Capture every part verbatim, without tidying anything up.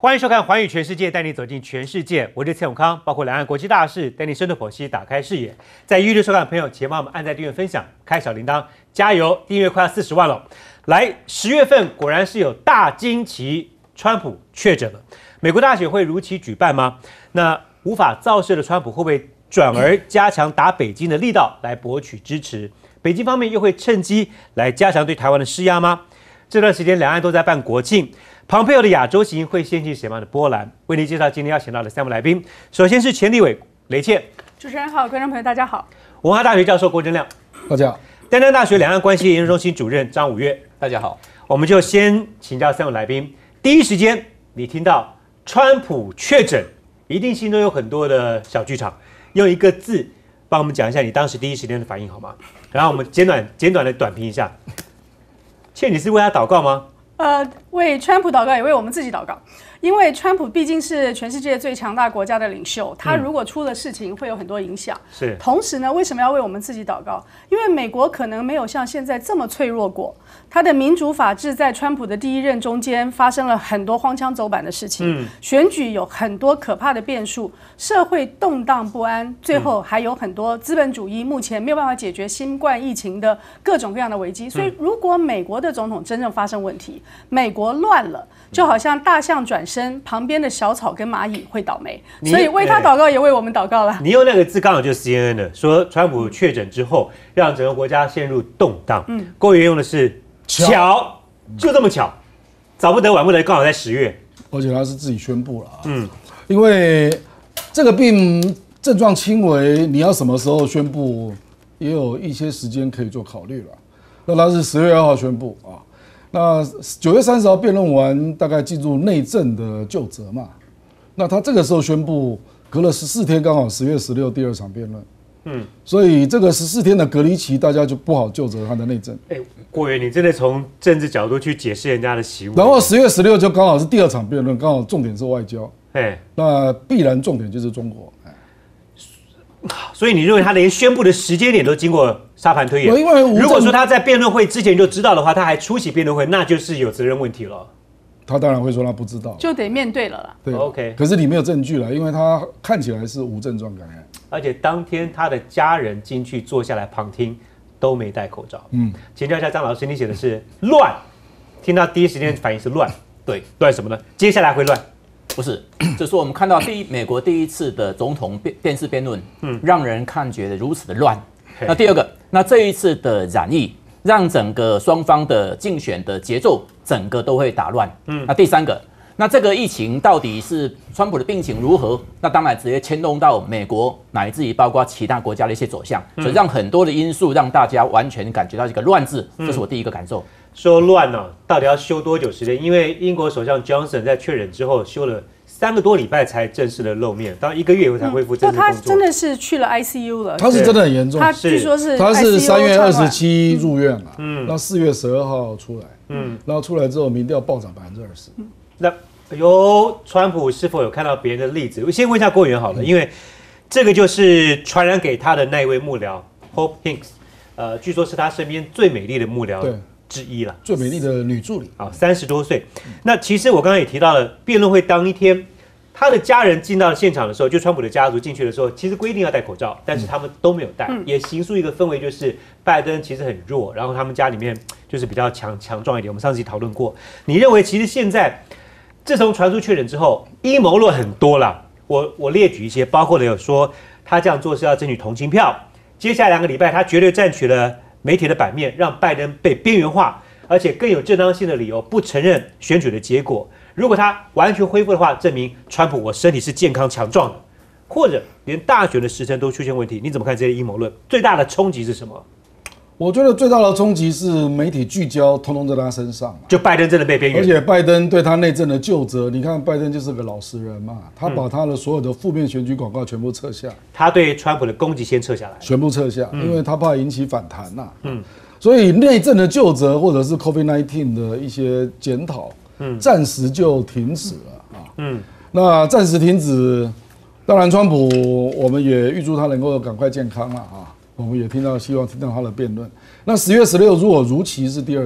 欢迎收看《寰宇全世界》，带你走进全世界。我是蔡永康，包括两岸国际大事，带你深度剖析，打开视野。在 YouTube 收看的朋友，请帮我们按赞、订阅、分享，开小铃铛，加油！订阅快要四十万了。来，十月份果然是有大惊奇，川普确诊了。美国大选会如期举办吗？那无法造势的川普会不会转而加强打北京的力道来博取支持？北京方面又会趁机来加强对台湾的施压吗？这段时间两岸都在办国庆。庞佩奥的亚洲行会掀起什么样的波澜？为您介绍今天要请到的三位来宾。首先是前立委雷倩， 主持人好，观众朋友大家好。 文化大学教授郭正亮， 大家好。 丹江大学两岸关系研究中心主任张五岳， 大家好。 我们就先请教三位来宾。第一时间你听到川普确诊，一定心中有很多的小剧场，用一个字帮我们讲一下你当时第一时间的反应好吗？然后我们简短简短的短评一下。倩，你是为他祷告吗？ 呃，为川普祷告，也为我们自己祷告，因为川普毕竟是全世界最强大国家的领袖，他如果出了事情，会有很多影响。是。同时呢，为什么要为我们自己祷告？因为美国可能没有像现在这么脆弱过，他的民主法治在川普的第一任中间发生了很多荒腔走板的事情，嗯、选举有很多可怕的变数，社会动荡不安，最后还有很多资本主义目前没有办法解决新冠疫情的各种各样的危机。所以，如果美国的总统真正发生问题，美国乱了，就好像大象转身，旁边的小草跟蚂蚁会倒霉，所以为他祷告，也为我们祷告了。 你用那个字刚好就是 C N N 的，说川普确诊之后，让整个国家陷入动荡。嗯，郭元用的是巧，就这么巧，早不得晚不得，刚好在十月， 而且他是自己宣布了啊。嗯，因为这个病症状轻微，你要什么时候宣布，也有一些时间可以做考虑了。那他是十月二号宣布啊。那九月三十号辩论完，大概进入内政的究责嘛。那他这个时候宣布，隔了十四天，刚好十月十六第二场辩论。嗯，所以这个十四天的隔离期，大家就不好究责他的内政。 哎，郭元，你真的从政治角度去解释人家的行为。 然后十月十六就刚好是第二场辩论，刚好重点是外交。哎，那必然重点就是中国。 所以你认为他连宣布的时间点都经过沙盘推演？ 因为如果说他在辩论会之前就知道的话，他还出席辩论会，那就是有责任问题了。 他当然会说他不知道， 就得面对了啦。 对 ，OK。 可是你没有证据了，因为他看起来是无症状感染， 而且当天他的家人进去坐下来旁听，都没戴口罩。嗯，请教一下张老师，你写的是乱，听到第一时间反应是乱， 对， 乱什么呢？接下来会乱。 不是，就是说我们看到第一美国第一次的总统辩辩论辩论，嗯，让人看觉得如此的乱。那第二个，那这一次的染疫，让整个双方的竞选的节奏整个都会打乱。嗯，那第三个，那这个疫情到底是川普的病情如何？那当然直接牵动到美国乃至于包括其他国家的一些走向，所以让很多的因素让大家完全感觉到一个乱字，这是我第一个感受。 说乱呢、啊，到底要休多久时间？因为英国首相 Johnson 在确诊之后休了三个多礼拜才正式的露面，当然一个月以后才恢复正式工作。 他真的是去了 I C U 了， 他是真的很严重。 他据说是他是三月二十七入院了，嗯，那四月十二号出来，嗯，然后出来之后民调暴涨百分之二十。 那哎呦，川普是否有看到别人的例子？我先问一下郭元好了，因为这个就是传染给他的那一位幕僚 Hope Hicks， 呃，据说是他身边最美丽的幕僚。对。之一了， 最美丽的女助理啊，三十多岁。那其实我刚刚也提到了，辩论会当一天，他的家人进到现场的时候，就川普的家族进去的时候，其实规定要戴口罩，但是他们都没有戴，嗯、也形塑一个氛围，就是拜登其实很弱，然后他们家里面就是比较强强壮一点。我们上次也讨论过，你认为其实现在自从传出确诊之后，阴谋论很多了。我我列举一些，包括了有说他这样做是要争取同情票，接下来两个礼拜他绝对占取了媒体的版面，让拜登被边缘化，而且更有正当性的理由不承认选举的结果。如果他完全恢复的话，证明川普我身体是健康强壮的，或者连大选的时程都出现问题。你怎么看这些阴谋论？最大的冲击是什么？ 我觉得最大的冲击是媒体聚焦通通在他身上， 就拜登真的被边缘， 而且拜登对他内政的究责，你看拜登就是个老实人嘛，他把他的所有的负面选举广告全部撤下， 他对川普的攻击先撤下来， 全部撤下，因为他怕引起反弹呐。嗯，所以内政的究责或者是 COVID 十九 的一些检讨，嗯，暂时就停止了啊。嗯，那暂时停止，当然川普我们也预祝他能够赶快健康了啊。我们也听到，希望听到他的辩论。那十月十六如果如期是第二场，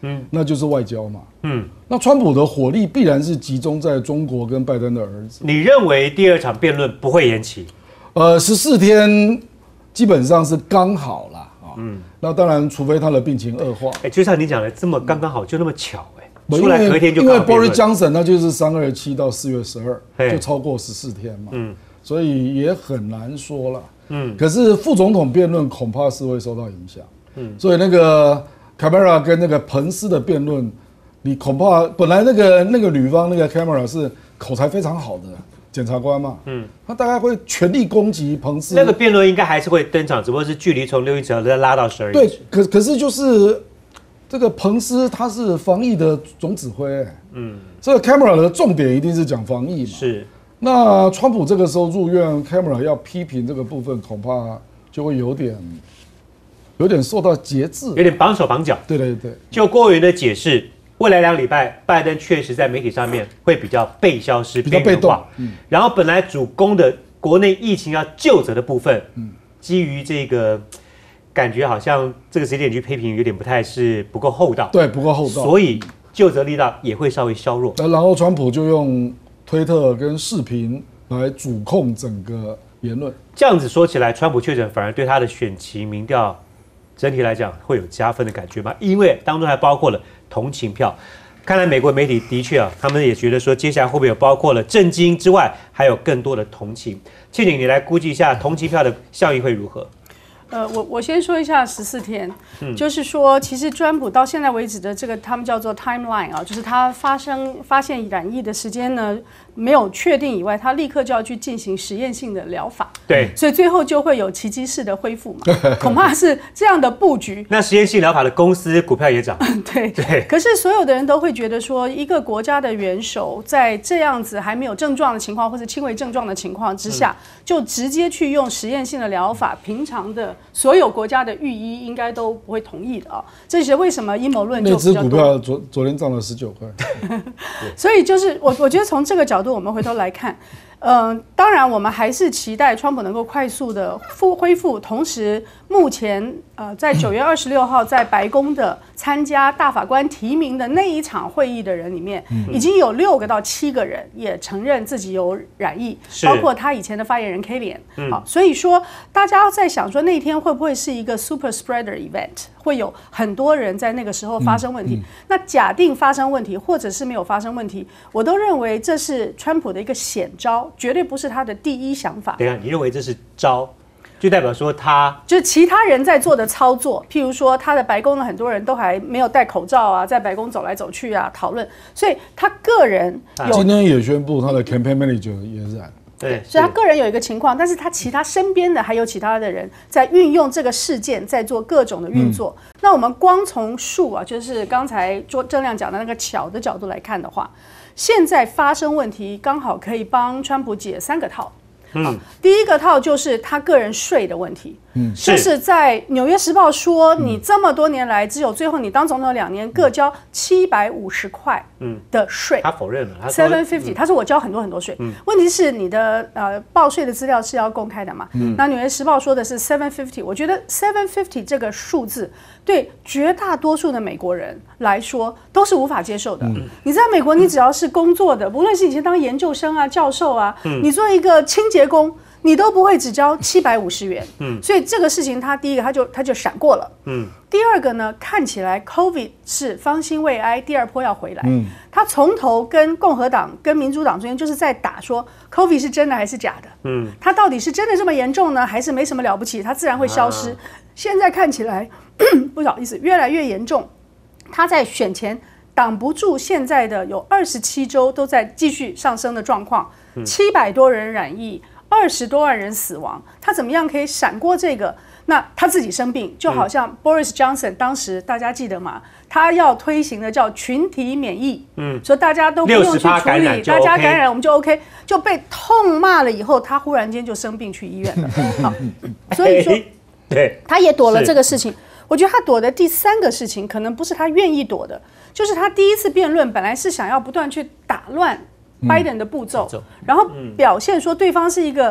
嗯，那就是外交嘛，嗯，那川普的火力必然是集中在中国跟拜登的儿子。 你认为第二场辩论不会延期？ 呃，十四天基本上是刚好啦，啊，嗯，那当然，除非他的病情恶化。 哎，就像你讲的，这么刚刚好，就那么巧，哎，出来隔天就因为 Boris Johnson 那就是三二七到四月十二，就超过十四天嘛，嗯，所以也很难说了。嗯，可是副总统辩论恐怕是会受到影响。嗯，所以那个 Camara 跟那个彭斯的辩论，你恐怕本来那个那个女方那个 Camara 是口才非常好的检察官嘛，嗯，他大概会全力攻击彭斯。 那个辩论应该还是会登场，只不过是距离从六英尺再拉到十二英尺。对，可可是就是这个彭斯他是防疫的总指挥、欸，嗯，这个 Camara 的重点一定是讲防疫嘛， 是。 那川普这个时候入院 ，Camara 要批评这个部分，恐怕就会有点，有点受到节制，有点绑手绑脚。 对对对。 就郭委员的解释，未来两礼拜，拜登确实在媒体上面会比较被消失、 比较被动。 嗯。然后本来主攻的国内疫情要究责的部分，嗯，基于这个感觉，好像这个时间点去批评有点不太是不够厚道。 对，不够厚道。 所以究责力道也会稍微削弱。 然后川普就用推特跟视频来主控整个言论， 这样子说起来，川普确诊反而对他的选情民调整体来讲会有加分的感觉吗？因为当中还包括了同情票。看来美国媒体的确啊，他们也觉得说，接下来会不会有包括了震惊之外，还有更多的同情？庆玲，你来估计一下同情票的效应会如何？ 呃，我我先说一下十四天，嗯，就是说，其实川普到现在为止的这个他们叫做 timeline 啊，就是他发生发现染疫的时间呢没有确定以外，他立刻就要去进行实验性的疗法， 对， 所以最后就会有奇迹式的恢复嘛，恐怕是这样的布局。 那实验性疗法的公司股票也涨， 对对。可是所有的人都会觉得说，一个国家的元首在这样子还没有症状的情况或是轻微症状的情况之下，嗯、就直接去用实验性的疗法，平常的。所有国家的御医应该都不会同意的啊，这是为什么阴谋论就比较多。 那只股票昨昨天涨了十九块， 所以就是我我觉得从这个角度，我们回头来看，嗯、呃，当然我们还是期待川普能够快速的复恢复，同时目前呃在九月二十六号在白宫的参加大法官提名的那一场会议的人里面，嗯、已经有六个到七个人也承认自己有染疫，包括他以前的发言人 Kellyanne、嗯。好，所以说大家在想说那天会不会是一个 super spreader event， 会有很多人在那个时候发生问题。嗯嗯、那假定发生问题，或者是没有发生问题，我都认为这是川普的一个险招，绝对不是他的第一想法。 等一下，你认为这是招？就代表说他就是其他人在做的操作，譬如说他的白宫的很多人都还没有戴口罩啊，在白宫走来走去啊，讨论，所以他个人有今天也宣布他的 campaign manager 也染， 对，所以他个人有一个情况，但是他其他身边的还有其他的人在运用这个事件，在做各种的运作。嗯、那我们光从数啊，就是刚才郑亮讲的那个巧的角度来看的话，现在发生问题刚好可以帮川普解三个套。嗯，第一个套就是他个人税的问题，嗯，就是在《纽约时报》说，你这么多年来只有最后你当总统两年各交七百五十块的税， 他否认了，他 seven fifty， 他说我交很多很多税，嗯、问题是你的呃报税的资料是要公开的嘛？嗯、那《纽约时报》说的是 seven fifty， 我觉得 seven fifty 这个数字对绝大多数的美国人来说都是无法接受的。嗯、你在美国，你只要是工作的，无论是以前当研究生啊、教授啊，嗯、你做一个清洁工，你都不会只交七百五十元。嗯，所以这个事情，他第一个他就他就闪过了。嗯，第二个呢，看起来 COVID 是方兴未艾，第二波要回来。嗯，他从头跟共和党跟民主党之间就是在打说 COVID 是真的还是假的。嗯，他到底是真的这么严重呢，还是没什么了不起？他自然会消失。啊、现在看起来不好意思，越来越严重。他在选前挡不住现在的有二十七周都在继续上升的状况，七百多人染疫，二十多万人死亡，他怎么样可以闪过这个？那他自己生病，就好像 Boris Johnson 当时大家记得吗？他要推行的叫群体免疫，嗯，说大家都不用去处理，大家感染我们就 OK， 就被痛骂了以后，他忽然间就生病去医院了。好，所以说， 对， 他也躲了这个事情。我觉得他躲的第三个事情，可能不是他愿意躲的，就是他第一次辩论本来是想要不断去打乱拜登的步骤，嗯、然后表现说对方是一个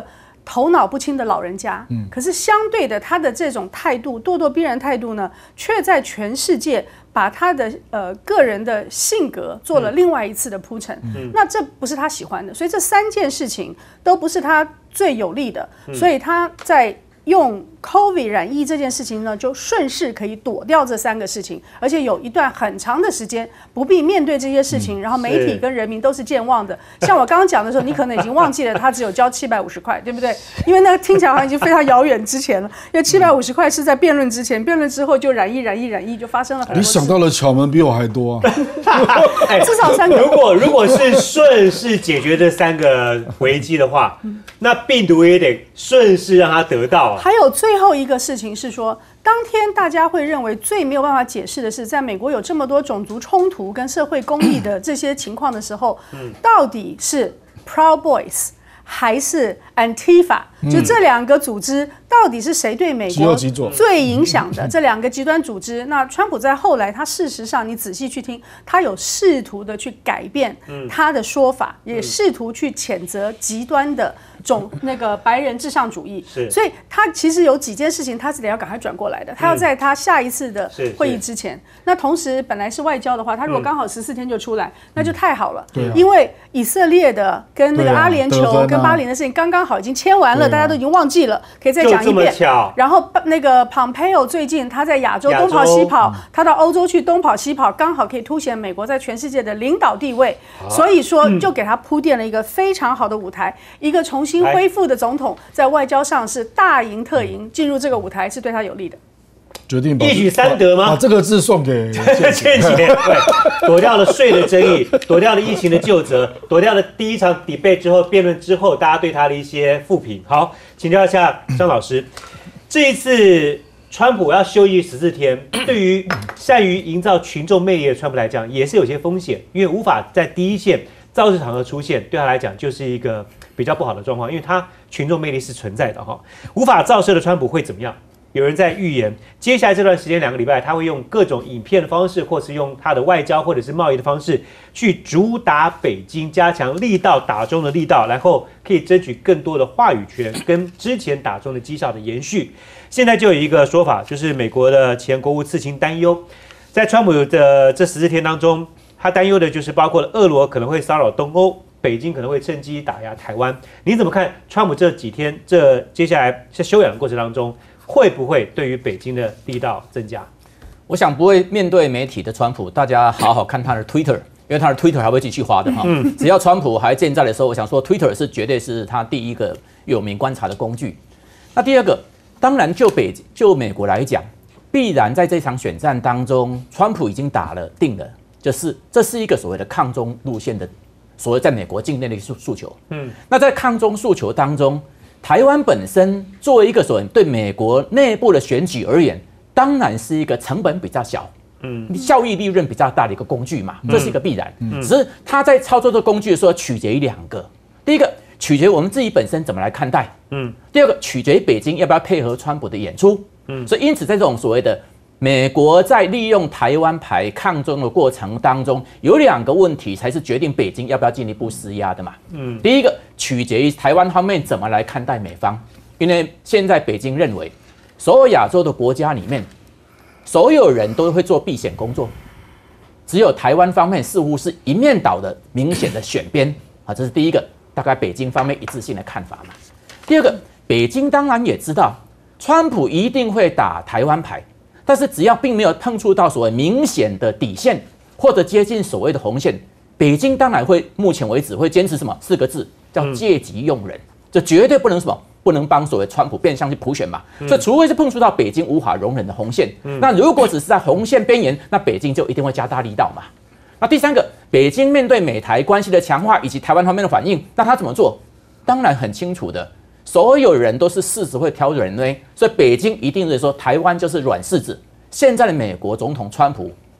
头脑不清的老人家，嗯，可是相对的，他的这种态度咄咄逼人态度呢，却在全世界把他的呃个人的性格做了另外一次的铺陈。嗯，那这不是他喜欢的，所以这三件事情都不是他最有利的，嗯，所以他在用 COVID 染疫这件事情呢，就顺势可以躲掉这三个事情，而且有一段很长的时间不必面对这些事情，嗯，然后媒体跟人民都是健忘的。像我刚刚讲的时候，你可能已经忘记了他只有交七百五十块，对不对？因为那个听起来好像已经非常遥远之前了，因为七百五十块是在辩论之前，辩论之后就染疫、染疫、染疫，就发生了很多。 你想到的巧门比我还多啊！ 至少三个。 如果如果是顺势解决这三个危机的话，那病毒也得顺势让它得到啊。 还有最后一个事情是说，当天大家会认为最没有办法解释的是，在美国有这么多种族冲突跟社会公益的这些情况的时候，到底是 Proud Boys 还是 Antifa，嗯，就这两个组织到底是谁对美国最影响的？这两个极端组织，那川普在后来，他事实上你仔细去听，他有试图的去改变他的说法，嗯，也试图去谴责极端的种那个白人至上主义。所以他其实有几件事情他是得要赶快转过来的，他要在他下一次的会议之前。那同时本来是外交的话，他如果刚好十四天就出来，嗯，那就太好了，嗯，因为以色列的跟那个阿联酋跟巴林的事情刚刚好已经签完了，大家都已经忘记了，可以再讲一遍。然后那个 Pompeo 最近他在亚洲东跑西跑，他到欧洲去东跑西跑，刚好可以凸显美国在全世界的领导地位，所以说就给他铺垫了一个非常好的舞台。一个重新恢复的总统在外交上是大赢特赢，进入这个舞台是对他有利的。 决定一举三得吗？ 把这个字送给倩姐，对，躲掉了税的争议，躲掉了疫情的究责，躲掉了第一场 debate 之后辩论之后大家对他的一些负评。好，请教一下张老师，这一次川普要休役十四天，对于善于营造群众魅力的川普来讲，也是有些风险，因为无法在第一线造势场合出现，对他来讲就是一个比较不好的状况，因为他群众魅力是存在的哈。无法造势的川普会怎么样？有人在预言，接下来这段时间两个礼拜，他会用各种影片的方式，或是用他的外交或者是贸易的方式，去主打北京，加强力道打中的力道，然后可以争取更多的话语权，跟之前打中的绩效的延续。现在就有一个说法，就是美国的前国务次卿担忧，在川普的这十四天当中，他担忧的就是包括了俄罗可能会骚扰东欧，北京可能会趁机打压台湾。你怎么看川普这几天这接下来在休养的过程当中？会不会对于北京的力道增加？ 我想不会面对媒体的川普，大家好好看他的 Twitter， 因为他的 Twitter 还会继续花的哈。嗯、只要川普还健在的时候，我想说 Twitter 是绝对是他第一个有名观察的工具。那第二个，当然就北就美国来讲，必然在这场选战当中，川普已经打了定了，就是这是一个所谓的抗中路线的所谓在美国境内的诉诉求。嗯，那在抗中诉求当中。台湾本身作为一个所谓对美国内部的选举而言，当然是一个成本比较小，嗯，效益利润比较大的一个工具嘛，这是一个必然。嗯、只是他在操作这个工具的时候，取决于两个：第一个取决于我们自己本身怎么来看待，嗯；第二个取决于北京要不要配合川普的演出，嗯。所以因此，在这种所谓的美国在利用台湾牌抗中的过程当中，有两个问题才是决定北京要不要进一步施压的嘛。嗯，第一个取决于台湾方面怎么来看待美方，因为现在北京认为，所有亚洲的国家里面，所有人都会做避险工作，只有台湾方面似乎是一面倒的明显的选边啊，这是第一个，大概北京方面一致性的看法嘛。第二个，北京当然也知道，川普一定会打台湾牌。但是只要并没有碰触到所谓明显的底线或者接近所谓的红线，北京当然会目前为止会坚持什么四个字叫借机用人，这绝对不能什么不能帮所谓川普变相去普选嘛。所以除非是碰触到北京无法容忍的红线，那如果只是在红线边缘，那北京就一定会加大力道嘛。那第三个，北京面对美台关系的强化以及台湾方面的反应，那他怎么做？当然很清楚的。所有人都是柿子会挑软呢，所以北京一定是说台湾就是软柿子。现在的美国总统川普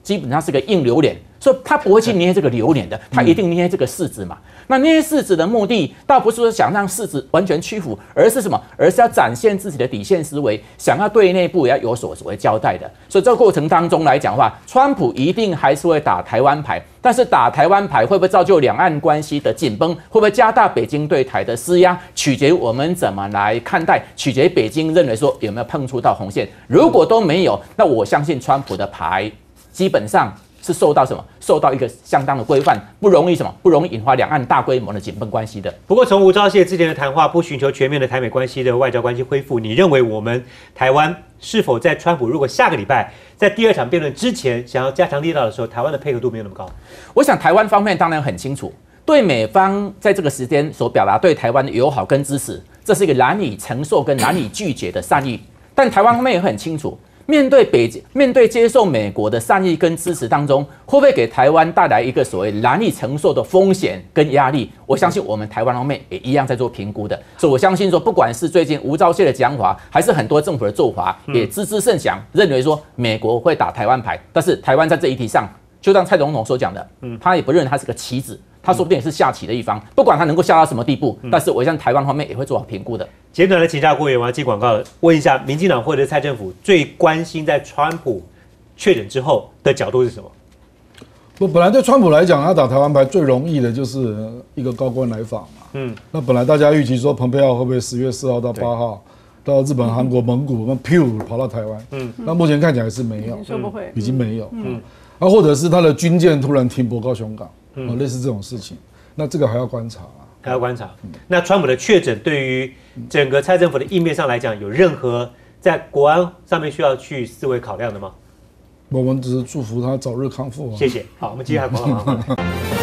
基本上是个硬榴莲，所以他不会去捏这个榴莲的，他一定捏这个柿子嘛。那捏柿子的目的，倒不是说想让柿子完全屈服，而是什么？而是要展现自己的底线思维，想要对内部也要有所所谓交代的。所以这个过程当中来讲的话，川普一定还是会打台湾牌，但是打台湾牌会不会造就两岸关系的紧绷？会不会加大北京对台的施压？取决于我们怎么来看待，取决于北京认为说有没有碰触到红线。如果都没有，那我相信川普的牌基本上是受到什么？受到一个相当的规范，不容易什么？不容易引发两岸大规模的紧绷关系的。 不过，从吴钊燮之前的谈话，不寻求全面的台美关系的外交关系恢复，你认为我们台湾是否在川普如果下个礼拜在第二场辩论之前想要加强力道的时候，台湾的配合度没有那么高？ 我想台湾方面当然很清楚，对美方在这个时间所表达对台湾的友好跟支持，这是一个难以承受跟难以拒绝的善意。但台湾方面也很清楚。面对北面对接受美国的善意跟支持当中，会不会给台湾带来一个所谓难以承受的风险跟压力？我相信我们台湾方面也一样在做评估的，所以我相信说，不管是最近吴钊燮的讲法，还是很多政府的做法，也知之甚详，认为说美国会打台湾牌，但是台湾在这一题上，就像蔡总统所讲的，他也不认为他是个棋子。他说不定也是下棋的一方，不管他能够下到什么地步，但是我相信台湾方面也会做好评估的。 简短的请教郭委员，我要接广告了，问一下民进党或者蔡政府最关心在川普确诊之后的角度是什么？ 不，本来对川普来讲，他打台湾牌最容易的就是一个高官来访嘛。嗯，那本来大家预期说蓬佩奥会不会十月四号到八号到日本、韩国、蒙古，那噗跑到台湾？嗯，那目前看起来是没有， 说不会， 已经没有。嗯，啊，或者是他的军舰突然停泊高雄港。嗯，类似这种事情，那这个还要观察啊， 还要观察。嗯、那川普的确诊对于整个蔡政府的应面上来讲，有任何在国安上面需要去思维考量的吗？ 我们只是祝福他早日康复啊。 谢谢。好，我们接下来广告。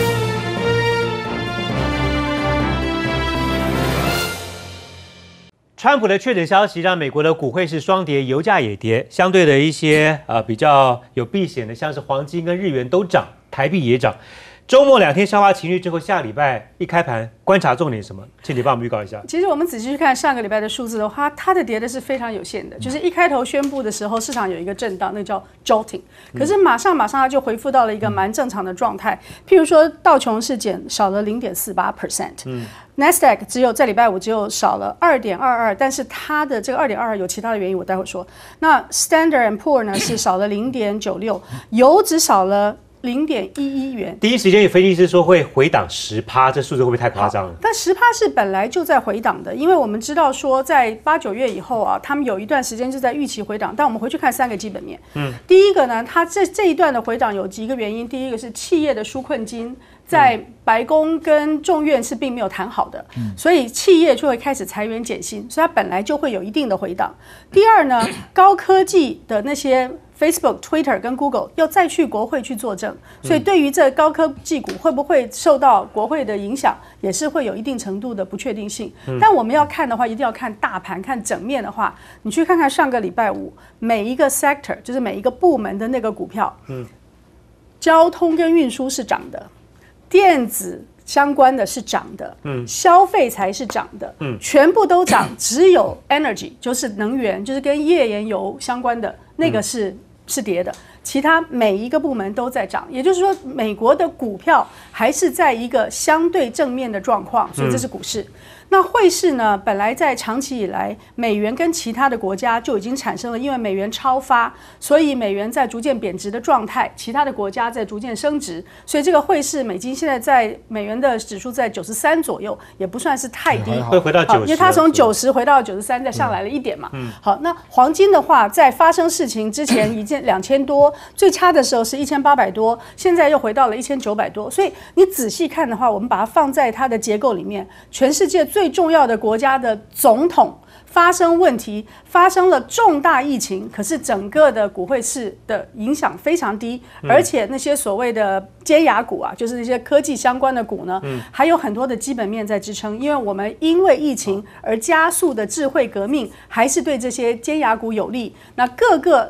川普的确诊消息让美国的股汇是双跌，油价也跌，相对的一些呃比较有避险的，像是黄金跟日元都涨，台币也涨。周末两天消化情绪之后，下礼拜一开盘，观察重点是什么？倩姐帮我们预告一下。 其实我们仔细去看上个礼拜的数字的话，它的跌的是非常有限的，就是一开头宣布的时候，市场有一个震荡，那叫 jolting， 可是马上马上它就恢复到了一个蛮正常的状态。譬如说道琼是减少了 零点四八 percent， 嗯。Nasdaq 只有在礼拜五只有少了 二点二二， 但是它的这个 二点二二 有其他的原因，我待会说。那 Standard and Poor 呢是少了 零点九六， 油只少了零点一一元。 第一时间有分析师说会回档 百分之十， 这数字会不会太夸张了？ 但 百分之十 是本来就在回档的，因为我们知道说在八九月以后啊，他们有一段时间就在预期回档。但我们回去看三个基本面，嗯，第一个呢，它这这一段的回档有几个原因，第一个是企业的纾困金。在白宫跟众院是并没有谈好的，所以企业就会开始裁员减薪，所以它本来就会有一定的回档。第二呢，高科技的那些 Facebook、Twitter 跟 Google 要再去国会去作证，所以对于这高科技股会不会受到国会的影响，也是会有一定程度的不确定性。但我们要看的话，一定要看大盘，看整面的话，你去看看上个礼拜五每一个 sector， 就是每一个部门的那个股票，嗯，交通跟运输是涨的。电子相关的是涨的，嗯，消费才是涨的，嗯，全部都涨，只有 energy 就是能源，就是跟页岩油相关的那个是、嗯、是跌的，其他每一个部门都在涨，也就是说，美国的股票还是在一个相对正面的状况，所以这是股市。嗯，那汇市呢？本来在长期以来，美元跟其他的国家就已经产生了，因为美元超发，所以美元在逐渐贬值的状态，其他的国家在逐渐升值，所以这个汇市美金现在在美元的指数在九十三左右，也不算是太低， 会回到九十， 因为它从九十回到九十三，再上来了一点嘛。嗯，好，那黄金的话，在发生事情之前一件两千多，最差的时候是一千八百多，现在又回到了一千九百多，所以你仔细看的话，我们把它放在它的结构里面，全世界最最重要的国家的总统发生问题，发生了重大疫情，可是整个的股汇市的影响非常低，而且那些所谓的尖牙股啊，就是那些科技相关的股呢，嗯、还有很多的基本面在支撑，因为我们因为疫情而加速的智慧革命，还是对这些尖牙股有利。那各个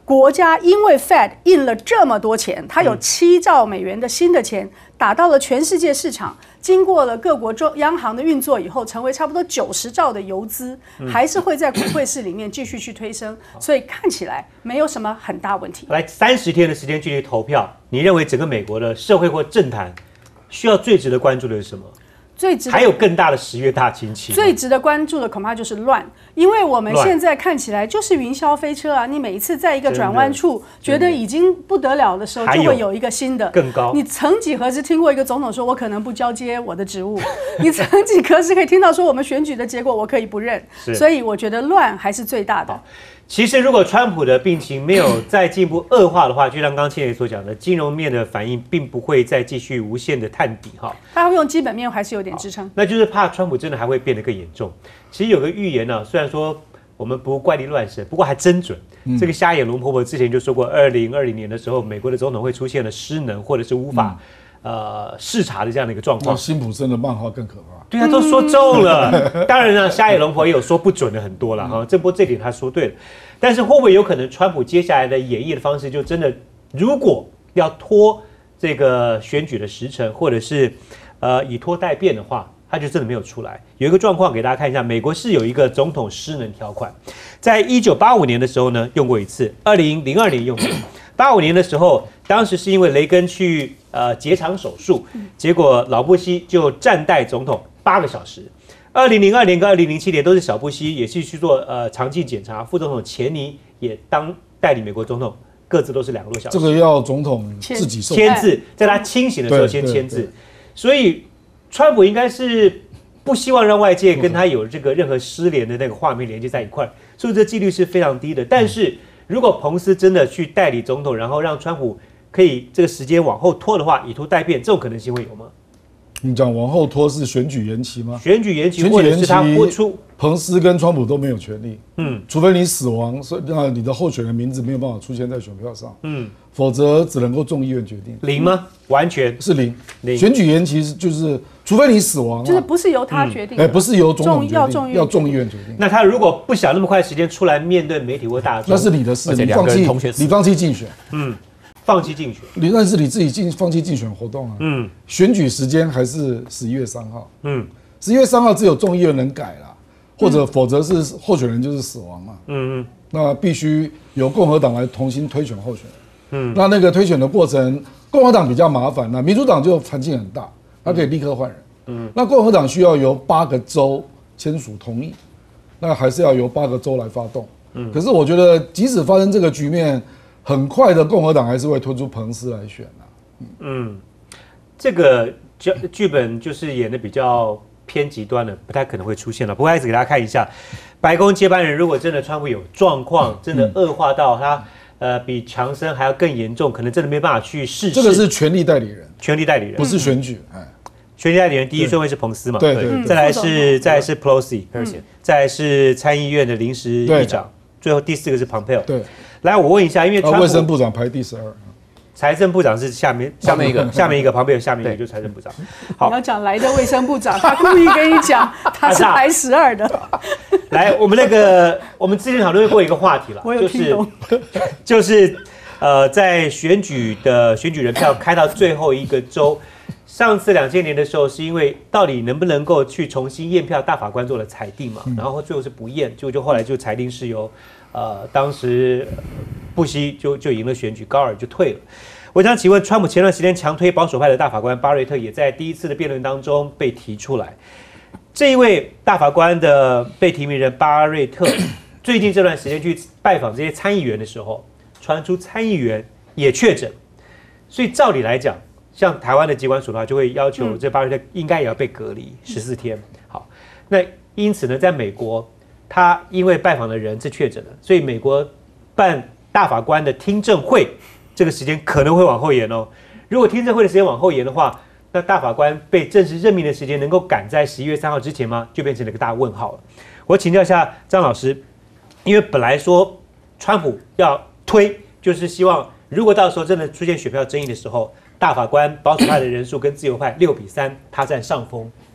国家因为 Fed 印了这么多钱，它有七兆美元的新的钱打到了全世界市场，经过了各国中央行的运作以后，成为差不多九十兆的游资，还是会在股汇市里面继续去推升，所以看起来没有什么很大问题。 来，三十天的时间距离投票，你认为整个美国的社会或政坛需要最值得关注的是什么？ 最值得还有更大的十月大惊奇， 最值得关注的恐怕就是乱，因为我们现在看起来就是云霄飞车啊！你每一次在一个转弯处觉得已经不得了的时候，就会有一个新的更高。 你曾几何时听过一个总统说：“我可能不交接我的职务？”你曾几何时可以听到说我们选举的结果我可以不认？所以我觉得乱还是最大的。 其实，如果川普的病情没有再进一步恶化的话，就像刚刚倩姐所讲的，金融面的反应并不会再继续无限的探底哈。 它会用基本面还是有点支撑， 那就是怕川普真的还会变得更严重。其实有个预言呢、啊，虽然说我们不怪力乱神，不过还真准。嗯、这个瞎眼龙婆婆之前就说过，二零二零年的时候，美国的总统会出现了失能或者是无法、嗯、呃视察的这样的一个状况。 辛普森的漫画更可怕。 对啊，都说中了。当然了，瞎眼龙婆也有说不准的很多了哈。这波这点他说对了，但是会不会有可能川普接下来的演绎的方式就真的，如果要拖这个选举的时程，或者是呃以拖待变的话，他就真的没有出来。有一个状况给大家看一下，美国是有一个总统失能条款，在一九八五年的时候呢用过一次，二零零二年用过。八五年的时候，当时是因为雷根去呃结肠手术，结果老布希就暂代总统八个小时。二零零二年跟二零零七年都是小布希也是去做呃肠镜检查，副总统钱尼也当代理美国总统，各自都是两个多小时。 这个要总统自己签字，在他清醒的时候先签字。所以川普应该是不希望让外界跟他有这个任何失联的那个画面连接在一块，所以这几率是非常低的。但是如果彭斯真的去代理总统，然后让川普可以这个时间往后拖的话，以拖待变，这种可能性会有吗？ 你讲往后拖是选举延期吗？ 选举延期，或者是他播出， 彭斯跟川普都没有权利。嗯，除非你死亡，所以那你的候选人名字没有办法出现在选票上。嗯，否则只能够众议院决定。 零吗？完全是零。零。选举延期就是，除非你死亡、啊， 就是不是由他决定。 哎、嗯欸，不是由总统决定， 要众议院要众议院决定。 那他如果不想那么快时间出来面对媒体或大众， 那是你的事，你放弃，你放弃竞选。嗯。 放弃竞选， 你那是你自己竞放弃竞选活动啊。嗯，选举时间还是十一月三号。嗯，十一月三号只有众议院能改啦，或者否则是候选人就是死亡嘛。嗯嗯，那必须由共和党来重新推选候选人。嗯，那那个推选的过程，共和党比较麻烦，那民主党就弹性很大，他可以立刻换人。嗯，那共和党需要由八个州签署同意，那还是要由八个州来发动。嗯，可是我觉得即使发生这个局面，很快的，共和党还是会推出彭斯来选啊。 嗯，这个剧剧本就是演的比较偏极端的，不太可能会出现了。不过还是给大家看一下，白宫接班人如果真的川普有状况，真的恶化到他呃比强生还要更严重，可能真的没办法去试试。 这个是权力代理人， 权力代理人不是选举。哎， 权力代理人第一顺位是彭斯嘛？ 对对对。 再来是再来是 Pelosi， 再来是参议院的临时议长，最后第四个是 Pompeo。对。来，我问一下，因为川普卫生部长排第十二， 财政部长是下面下面一个，下面一个，旁边有下面一个就是财政部长。 好，你要讲来的卫生部长，他故意跟你讲他是排十二的。 来，我们那个我们之前讨论过一个话题了， 我有听懂， 就是呃，在选举的选举人票开到最后一个州，上次两千年的时候，是因为到底能不能够去重新验票，大法官做了裁定嘛，然后最后是不验，就就后来就裁定是由。呃，当时布希就就赢了选举，高尔就退了。我想请问，川普前段时间强推保守派的大法官巴瑞特，也在第一次的辩论当中被提出来。这一位大法官的被提名人巴瑞特，最近这段时间去拜访这些参议员的时候，传出参议员也确诊，所以照理来讲，像台湾的疾管署的话，就会要求这巴瑞特应该也要被隔离十四天。好，那因此呢，在美国。他因为拜访的人是确诊的，所以美国办大法官的听证会这个时间可能会往后延哦。如果听证会的时间往后延的话，那大法官被正式任命的时间能够赶在十一月三号之前吗？就变成了一个大问号了。我请教一下张老师，因为本来说川普要推，就是希望如果到时候真的出现选票争议的时候，大法官保守派的人数跟自由派六比三，他占上风。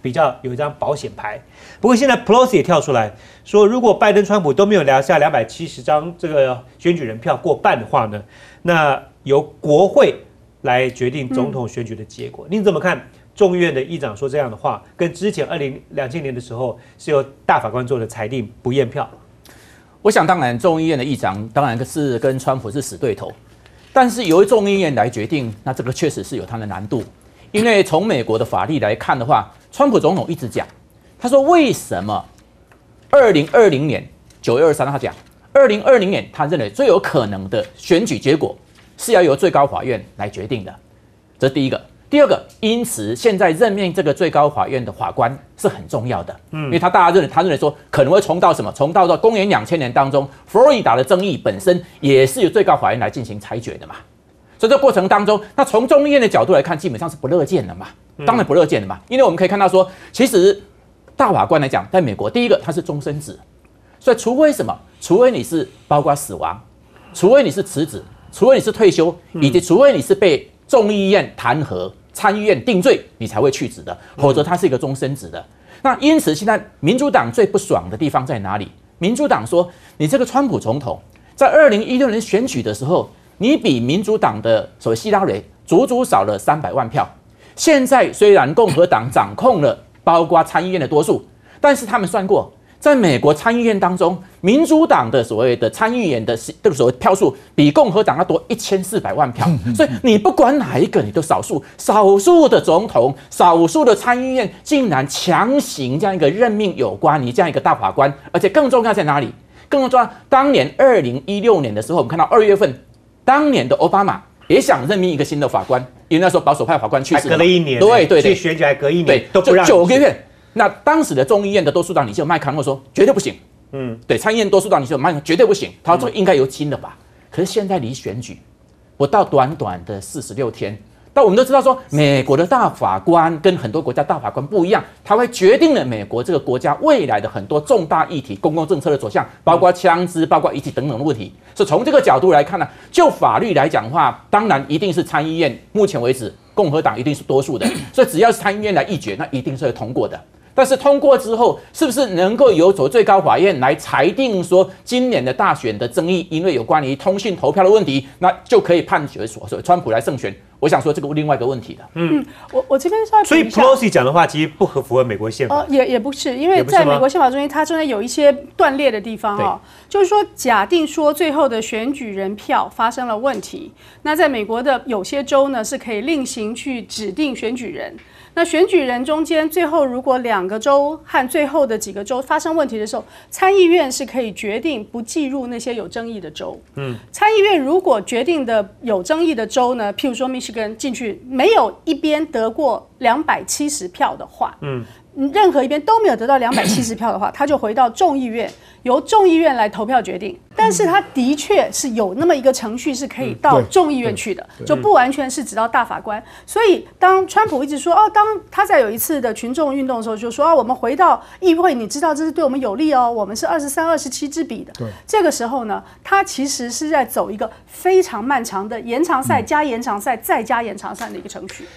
比较有一张保险牌。不过现在 Pelosi 也跳出来说，如果拜登、川普都没有拿下两百七十张这个选举人票过半的话呢，那由国会来决定总统选举的结果。嗯、您怎么看众议院的议长说这样的话，跟之前二零两千年的时候是由大法官做的裁定不验票？ 我想，当然众议院的议长当然是跟川普是死对头，但是由众议院来决定，那这个确实是有它的难度。因为从美国的法律来看的话，川普总统一直讲，他说为什么二零二零年九月二十三号讲，二零二零年他认为最有可能的选举结果是要由最高法院来决定的，这是第一个。第二个，因此现在任命这个最高法院的法官是很重要的，嗯，因为他大家认为他认为说可能会重蹈什么，重蹈到公元两千年当中佛罗里达的争议本身也是由最高法院来进行裁决的嘛。所以这过程当中，那从众议院的角度来看，基本上是不乐见的嘛，当然不乐见的嘛，因为我们可以看到说，其实大法官来讲，在美国，第一个他是终身制，所以除非什么，除非你是包括死亡，除非你是辞职，除非你是退休，以及除非你是被众议院弹劾、参议院定罪，你才会去职的，否则他是一个终身制的。那因此，现在民主党最不爽的地方在哪里？民主党说，你这个川普总统在二零一六年选举的时候，你比民主党的所谓希拉蕊足足少了三百万票。现在虽然共和党掌控了包括参议院的多数，但是他们算过，在美国参议院当中，民主党的所谓的参议员的这个所谓票数比共和党要多一千四百万票，所以你不管哪一个，你都少数，少数的总统，少数的参议院竟然强行这样一个任命有关你这样一个大法官，而且更重要在哪里？更重要，当年二零一六年的时候，我们看到二月份。当年的奥巴马也想任命一个新的法官，因为那时候保守派法官去世， 还隔了一年， 对对对， 选举还隔一年， 对， 都不让九个月。那当时的众议院的多数党领袖麦康诺说绝对不行，嗯，对，参议院多数党领袖麦康诺绝对不行，他说这应该由新的吧。可是现在离选举不到短短的四十六天。但我们都知道说，美国的大法官跟很多国家大法官不一样，他会决定了美国这个国家未来的很多重大议题、公共政策的走向，包括枪支、包括遗体等等的问题。所以从这个角度来看呢，就法律来讲的话，当然一定是参议院，目前为止共和党一定是多数的，所以只要是参议院来议决，那一定是会通过的。但是通过之后，是不是能够由走最高法院来裁定说今年的大选的争议，因为有关于通讯投票的问题，那就可以判决所谓川普来胜选？我想说这个另外一个问题的。 嗯，我我这边稍微所以 Pelosi 讲的话其实不合符合美国宪法。 呃，也也不是，因为在美国宪法中间，它中间有一些断裂的地方哦。就是说，假定说最后的选举人票发生了问题，那在美国的有些州呢是可以另行去指定选举人。那选举人中间，最后如果两个州和最后的几个州发生问题的时候，参议院是可以决定不计入那些有争议的州。嗯，参议院如果决定的有争议的州呢，譬如说密西根进去没有一边得过两百七十票的话，嗯，任何一边都没有得到两百七十票的话，他就回到众议院，由众议院来投票决定。但是他的确是有那么一个程序是可以到众议院去的，就不完全是只到大法官。所以当川普一直说哦，当他在有一次的群众运动的时候就说啊，我们回到议会，你知道这是对我们有利哦，我们是二十三、二十七之比的。这个时候呢，他其实是在走一个非常漫长的延长赛加延长赛再加延长赛的一个程序。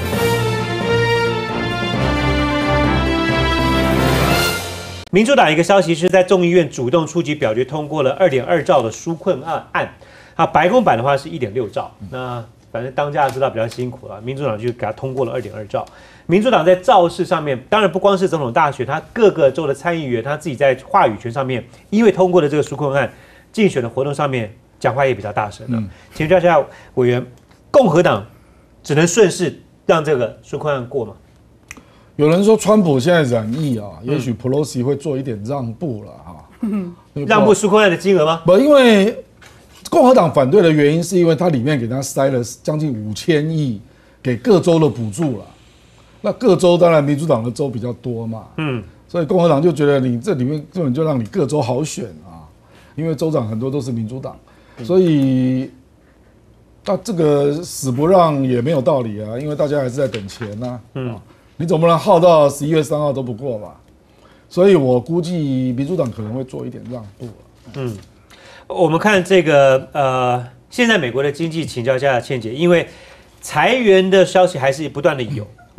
民主党一个消息是在众议院主动出击表决通过了二点二兆的纾困案案，啊，白宫版的话是一点六兆。那反正当家知道比较辛苦了，民主党就给他通过了二点二兆。民主党在造势上面，当然不光是总统大选，他各个州的参议员他自己在话语权上面，因为通过了这个纾困案，竞选的活动上面讲话也比较大声了。嗯、请教一下委员，共和党只能顺势让这个纾困案过吗？ 有人说川普现在染疫啊，也许 Pelosi 会做一点让步了哈。嗯、 让步纾困案的金额吗？ 不，因为共和党反对的原因是因为它里面给他塞了将近五千亿给各州的补助了。那各州当然民主党的州比较多嘛，嗯，所以共和党就觉得你这里面根本就让你各州好选啊，因为州长很多都是民主党，所以那这个死不让也没有道理啊，因为大家还是在等钱呐、啊，嗯。你总不能耗到十一月三号都不过吧？所以我估计民主党可能会做一点让步。 嗯，我们看这个呃，现在美国的经济，请教一下倩姐，因为裁员的消息还是不断的有。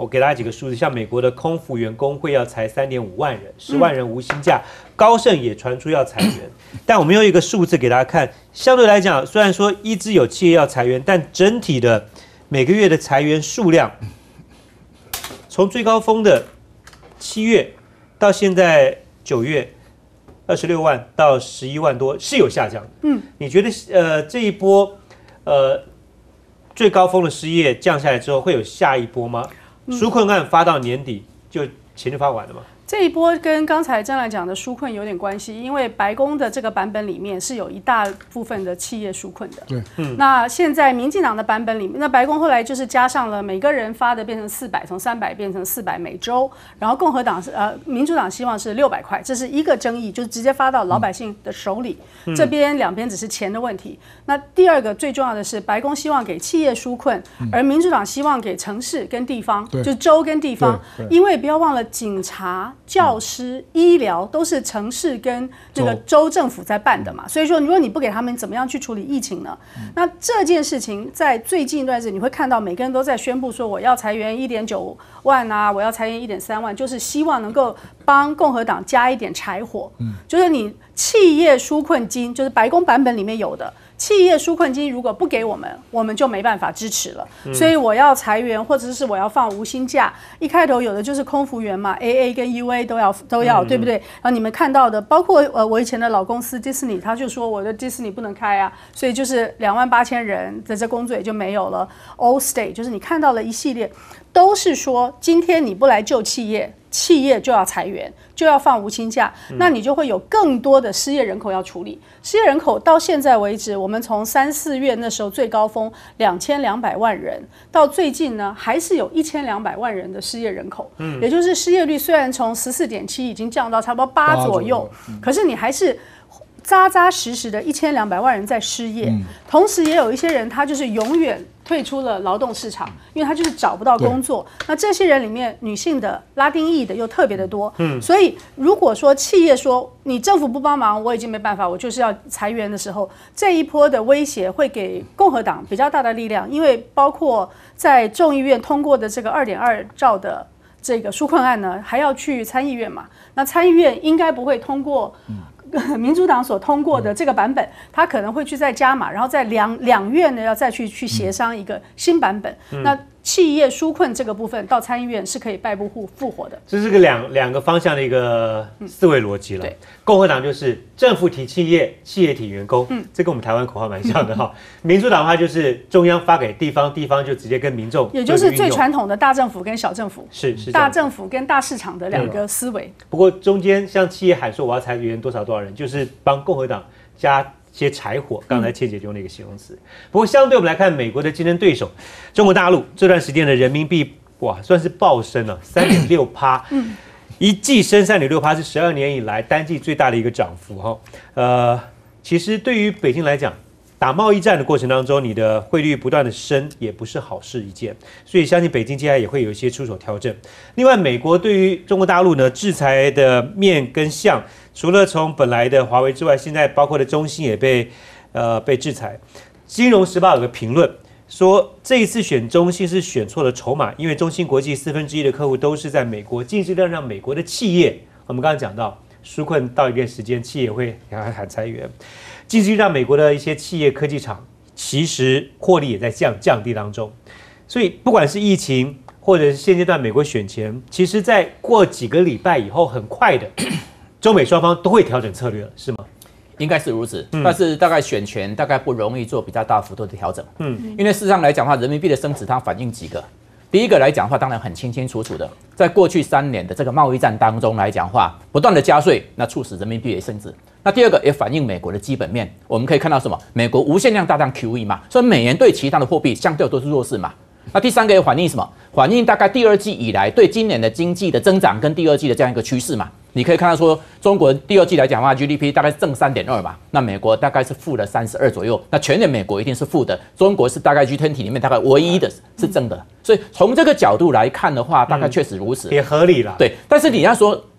我给大家几个数字，像美国的空服员工会要裁三点五万人，十万人无薪假，高盛也传出要裁员。但我们用一个数字给大家看，相对来讲，虽然说一直有企业要裁员，但整体的每个月的裁员数量，从最高峰的七月到现在九月二十六万到十一万多是有下降的。嗯，你觉得呃这一波呃最高峰的失业降下来之后，会有下一波吗？纾困案发到年底就钱就发完了吗？ 这一波跟刚才郑来讲的纾困有点关系，因为白宫的这个版本里面是有一大部分的企业纾困的。 对， 嗯。那现在民进党的版本里面，那白宫后来就是加上了每个人发的变成四百，从三百变成四百每周，然后共和党是呃民主党希望是六百块，这是一个争议，就是直接发到老百姓的手里。嗯、这边两边只是钱的问题。那第二个最重要的是，白宫希望给企业纾困，嗯、而民主党希望给城市跟地方，就州跟地方，因为不要忘了警察。教师、嗯、医疗都是城市跟那个州政府在办的嘛，所以说如果你不给他们，怎么样去处理疫情呢？嗯、那这件事情在最近一段日子，你会看到每个人都在宣布说我要裁员一点九万啊，我要裁员一点三万，就是希望能够帮共和党加一点柴火。嗯，就是你企业纾困金，就是白宫版本里面有的。企业纾困金如果不给我们，我们就没办法支持了。嗯、所以我要裁员，或者是我要放无薪假。一开头有的就是空服员嘛 ，A A 跟 U A 都要都要，嗯、对不对？然后你们看到的，包括呃我以前的老公司迪士尼，他就说我的迪士尼不能开啊，所以就是两万八千人的这工作也就没有了。Allstate 就是你看到了一系列，都是说今天你不来救企业。企业就要裁员，就要放无薪假，嗯、那你就会有更多的失业人口要处理。失业人口到现在为止，我们从三四月那时候最高峰两千两百万人，到最近呢，还是有一千两百万人的失业人口。嗯，也就是失业率虽然从十四点七已经降到差不多八左右，嗯、可是你还是。扎扎实实的一千两百万人在失业，嗯、同时也有一些人他就是永远退出了劳动市场，因为他就是找不到工作。那这些人里面，女性的、拉丁裔的又特别的多。嗯，所以如果说企业说你政府不帮忙，我已经没办法，我就是要裁员的时候，这一波的威胁会给共和党比较大的力量，因为包括在众议院通过的这个二点二兆的这个纾困案呢，还要去参议院嘛。那参议院应该不会通过。嗯民主党所通过的这个版本，他可能会去再加码，然后在两两院呢要再去去协商一个新版本。嗯、那企业纾困这个部分到参议院是可以败部复活的。 这是个两两个方向的一个思维逻辑了。嗯、共和党就是政府提企业，企业提员工，嗯、这跟我们台湾口号蛮像的哈。嗯、民主党的话就是中央发给地方，地方就直接跟民众， 也就是最传统的大政府跟小政府， 是是大政府跟大市场的两个思维。 不过中间像企业喊说我要裁员多少多少人，就是帮共和党加些柴火。刚才倩姐用那个形容词。不过相对我们来看，美国的竞争对手中国大陆这段时间的人民币哇算是暴升了三点六趴，一季升三点六趴是十二年以来单季最大的一个涨幅哈。呃，其实对于北京来讲，打贸易战的过程当中，你的汇率不断的升，也不是好事一件，所以相信北京接下来也会有一些出手调整。另外，美国对于中国大陆呢制裁的面跟项，除了从本来的华为之外，现在包括的中兴也被呃被制裁。金融时报有个评论说，这一次选中兴是选错了筹码，因为中兴国际四分之一的客户都是在美国，尽量让美国的企业，我们刚刚讲到纾困到一定时间，企业会喊裁员。近期让美国的一些企业科技厂其实获利也在降降低当中，所以不管是疫情或者是现阶段美国选前，其实在过几个礼拜以后，很快的中美双方都会调整策略了，是吗？ 应该是如此，嗯、但是大概选前大概不容易做比较大幅度的调整，嗯，因为事实上来讲的话，人民币的升值它反映几个。第一个来讲的话，当然很清清楚楚的，在过去三年的这个贸易战当中来讲的话，不断的加税，那促使人民币也升值。那第二个也反映美国的基本面，我们可以看到什么？美国无限量大量 Q E 嘛，所以美元对其他的货币相对都是弱势嘛。那第三个也反映什么？反映大概第二季以来对今年的经济的增长跟第二季的这样一个趋势嘛。你可以看到说，中国第二季来讲的话 ，G D P 大概是正三点二嘛，那美国大概是负的三十二左右，那全年美国一定是负的，中国是大概 G 二十 里面大概唯一的是正的，所以从这个角度来看的话，大概确实如此， 也合理了。 对，但是你要说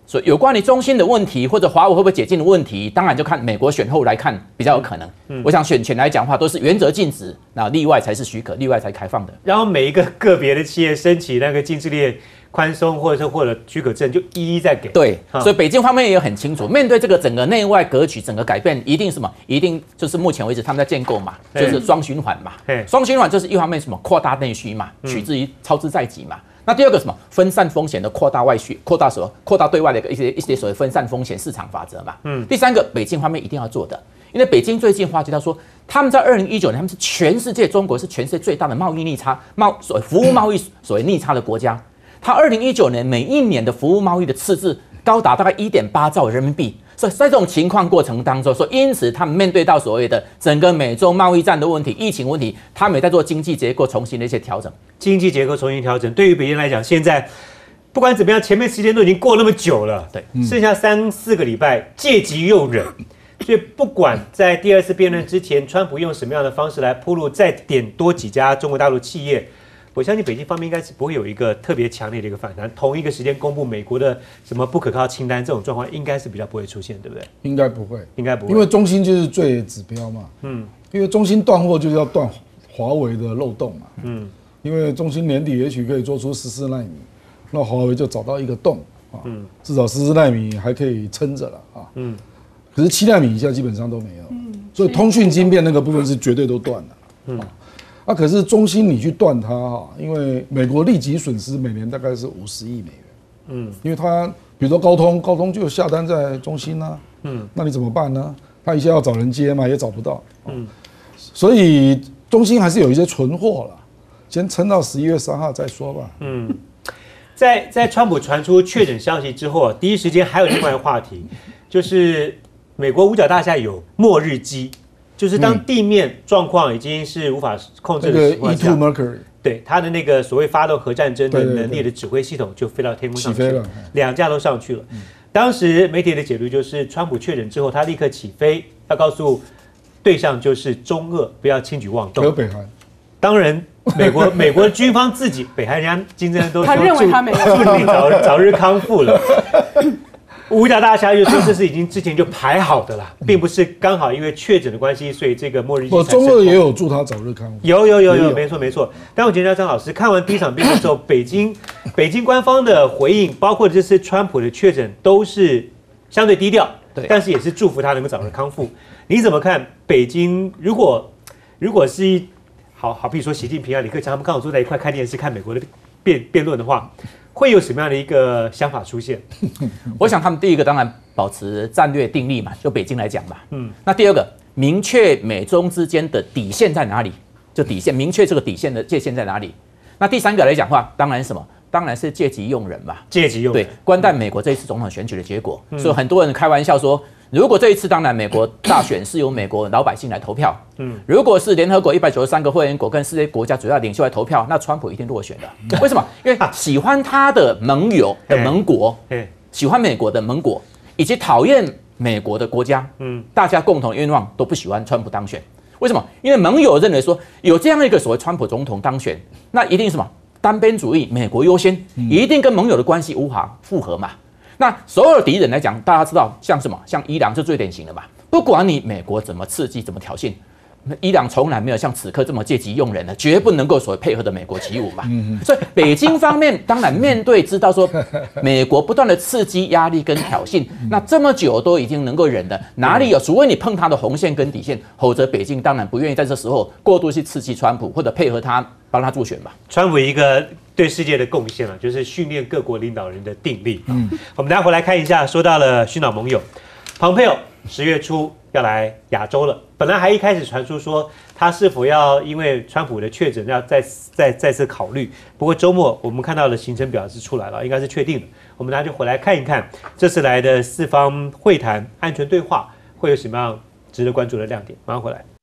所以有关于中兴的问题或者华为会不会解禁的问题，当然就看美国选后来看比较有可能。嗯、我想选前来讲的话，都是原则禁止，那例外才是许可，例外才开放的。 然后每一个个别的企业申请那个禁制令宽松或者是或者许可证，就一一再给。 对，所以北京方面也很清楚，面对这个整个内外格局、整个改变，一定什么？一定就是目前为止他们在建构嘛，就是双循环嘛。双循环就是一方面什么扩大内需嘛，取之于操之在己嘛。那第二个什么？分散风险的扩大外需，扩大什么？扩大对外的一些一些所谓分散风险市场法则嘛。嗯。第三个，北京方面一定要做的，因为北京最近发觉到说，他们在二零一九年，他们是全世界中国是全世界最大的贸易逆差贸所谓服务贸易所谓逆差的国家。它二零一九年每一年的服务贸易的赤字高达大概一点八兆人民币，所以在这种情况过程当中，说因此他们面对到所谓的整个美中贸易战的问题、疫情问题，他们也在做经济结构重新的一些调整。 经济结构重新调整，对于北京来讲，现在不管怎么样，前面时间都已经过那么久了，对，剩下三四个礼拜，借机用忍。所以不管在第二次辩论之前，川普用什么样的方式来铺路，再点多几家中国大陆企业。我相信北京方面应该是不会有一个特别强烈的一个反弹。同一个时间公布美国的什么不可靠清单，这种状况应该是比较不会出现，对不对？ 应该不会， 应该不会， 因为中兴就是最指标嘛。嗯，因为中兴断货就是要断华为的漏洞嘛。嗯，因为中兴年底也许可以做出十四奈米，那华为就找到一个洞啊。嗯，至少十四奈米还可以撑着了啊。嗯，可是七奈米以下基本上都没有。嗯，所以通讯晶片那个部分是绝对都断了。嗯。啊，可是中兴你去断它哈，因为美国立即损失每年大概是五十亿美元，嗯，因为它比如说高通，高通就下单在中兴啊，嗯，那你怎么办呢？他一下要找人接嘛，也找不到，嗯，所以中兴还是有一些存货了，先撑到十一月三号再说吧， 嗯，在在川普传出确诊消息之后，第一时间还有另外一个话题，就是美国五角大厦有末日机。就是当地面状况已经是无法控制的情况下， E 二 Mercury 对它的那个所谓发动核战争的能力的指挥系统就飞到天空上去了，两架都上去了。当时媒体的解读就是，川普确诊之后，他立刻起飞，要告诉对象就是中俄不要轻举妄动。 还有北韩， 当然美国美国军方自己，北韩人家金正恩都他认为他没有， 祝你早早日康复了。五角大厦就说这是已经之前就排好的啦，并不是刚好因为确诊的关系，所以这个末日。 我中俄也有祝他早日康复。 有有有有，没错没错。但我觉得张老师看完第一场辩论之后，北京北京官方的回应，包括这次川普的确诊，都是相对低调，对，但是也是祝福他能够早日康复。你怎么看北京？如果如果是一好好比说习近平啊、李克强他们刚好坐在一块看电视看美国的辩辩论的话。会有什么样的一个想法出现？ 我想他们第一个当然保持战略定力嘛，就北京来讲嘛。嗯，那第二个明确美中之间的底线在哪里？就底线明确这个底线的界限在哪里？那第三个来讲话，当然是什么？当然是借机用人嘛。 借机用人。 对，观待美国这一次总统选举的结果，嗯、所以很多人开玩笑说。如果这一次当然美国大选是由美国老百姓来投票，嗯，如果是联合国一百九十三个会员国跟世界国家主要领袖来投票，那川普一定落选的。为什么？因为喜欢他的盟友的盟国，喜欢美国的盟国，以及讨厌美国的国家，嗯，大家共同愿望都不喜欢川普当选。为什么？因为盟友认为说有这样一个所谓川普总统当选，那一定是什么单边主义，美国优先，一定跟盟友的关系无法复合嘛。那所有的敌人来讲，大家知道像什么？像伊朗是最典型的嘛。不管你美国怎么刺激、怎么挑衅，伊朗从来没有像此刻这么借机用人的，绝不能够所谓配合的美国起舞嘛。所以北京方面当然面对知道说，美国不断的刺激、压力跟挑衅，那这么久都已经能够忍的，哪里有？除非你碰他的红线跟底线，否则北京当然不愿意在这时候过度去刺激川普，或者配合他帮他助选嘛。 川普一个。对世界的贡献啊，就是训练各国领导人的定力。嗯，我们待会来看一下，说到了虚脑盟友，蓬佩奥十月初要来亚洲了。本来还一开始传出说他是否要因为川普的确诊要再再再次考虑，不过周末我们看到的行程表是出来了，应该是确定的。我们大家就回来看一看这次来的四方会谈安全对话会有什么样值得关注的亮点。马上回来。